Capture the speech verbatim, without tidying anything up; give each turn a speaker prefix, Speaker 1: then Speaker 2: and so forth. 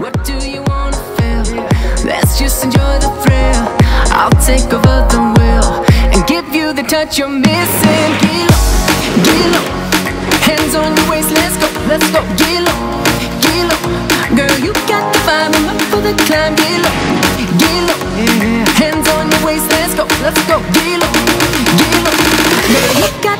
Speaker 1: What do you wanna feel? Let's just enjoy the thrill. I'll take over the wheel and give you the touch you're missing. Get low, get low. Hands on your waist, let's go, let's go. Get low, get low. Girl, you got the vibe, I'm up for the climb. Get low, get low. Hands on your waist, let's go, let's go. Get low, get low. Girl, you got